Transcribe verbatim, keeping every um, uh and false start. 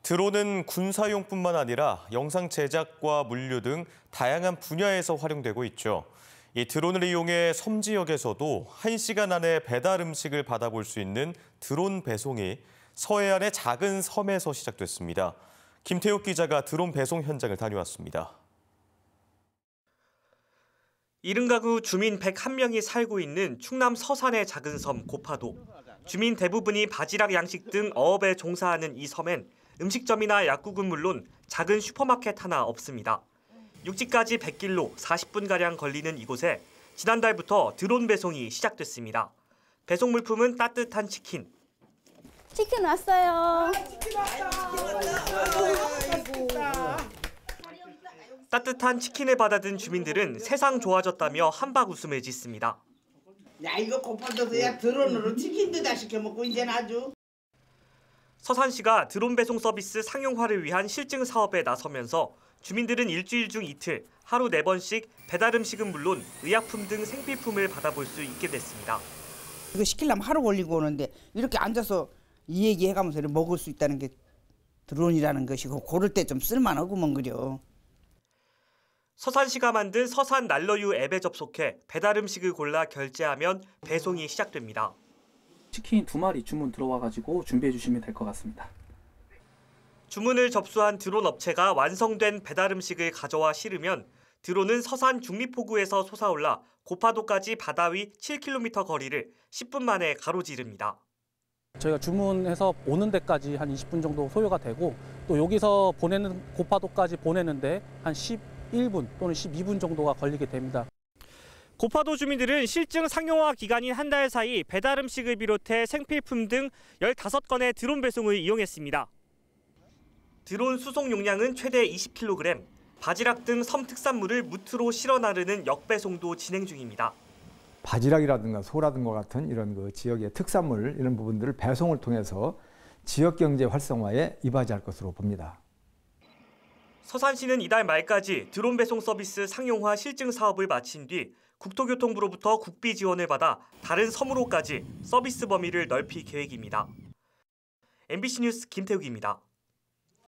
드론은 군사용뿐만 아니라 영상 제작과 물류 등 다양한 분야에서 활용되고 있죠. 이 드론을 이용해 섬 지역에서도 한 시간 안에 배달 음식을 받아볼 수 있는 드론 배송이 서해안의 작은 섬에서 시작됐습니다. 김태욱 기자가 드론 배송 현장을 다녀왔습니다. 칠십 가구 주민 백일 명이 살고 있는 충남 서산의 작은 섬 고파도. 주민 대부분이 바지락 양식 등 어업에 종사하는 이 섬엔 음식점이나 약국은 물론 작은 슈퍼마켓 하나 없습니다. 육지까지 백 킬로미터 사십 분가량 걸리는 이곳에 지난달부터 드론 배송이 시작됐습니다. 배송 물품은 따뜻한 치킨. 치킨 왔어요. 아, 치킨 왔다. 따뜻한 치킨을 받아든 주민들은 세상 좋아졌다며 한박 웃음을 짓습니다. 야, 이거 고파도서야 드론으로 치킨도 다 시켜 먹고 이제는 아주. 서산시가 드론 배송 서비스 상용화를 위한 실증 사업에 나서면서 주민들은 일주일 중 이틀 하루 네 번씩 배달 음식은 물론 의약품 등 생필품을 받아볼 수 있게 됐습니다. 이거 시키려면 하루 걸리고 오는데 이렇게 앉아서 이 얘기해가면서 먹을 수 있다는 게 드론이라는 것이고 고를 때 좀 쓸만하구먼 그려. 서산시가 만든 서산 날러유 앱에 접속해 배달 음식을 골라 결제하면 배송이 시작됩니다. 치킨 두 마리 주문 들어와가지고 준비해 주시면 될 것 같습니다. 주문을 접수한 드론 업체가 완성된 배달 음식을 가져와 실으면 드론은 서산 중리포구에서 솟아올라 고파도까지 바다 위 칠 킬로미터 거리를 십 분 만에 가로지릅니다. 저희가 주문해서 오는 데까지 한 이십 분 정도 소요가 되고 또 여기서 보내는 고파도까지 보내는데 한 십일 분 또는 십이 분 정도가 걸리게 됩니다. 고파도 주민들은 실증 상용화 기간인 한 달 사이 배달 음식을 비롯해 생필품 등 열다섯 건의 드론 배송을 이용했습니다. 드론 수송 용량은 최대 이십 킬로그램, 바지락 등 섬 특산물을 무트로 실어 나르는 역배송도 진행 중입니다. 바지락이라든가 소라든가 같은 이런 그 지역의 특산물 이런 부분들을 배송을 통해서 지역 경제 활성화에 이바지할 것으로 봅니다. 서산시는 이달 말까지 드론 배송 서비스 상용화 실증 사업을 마친 뒤 국토교통부로부터 국비 지원을 받아 다른 섬으로까지 서비스 범위를 넓힐 계획입니다. 엠비씨 뉴스 김태욱입니다.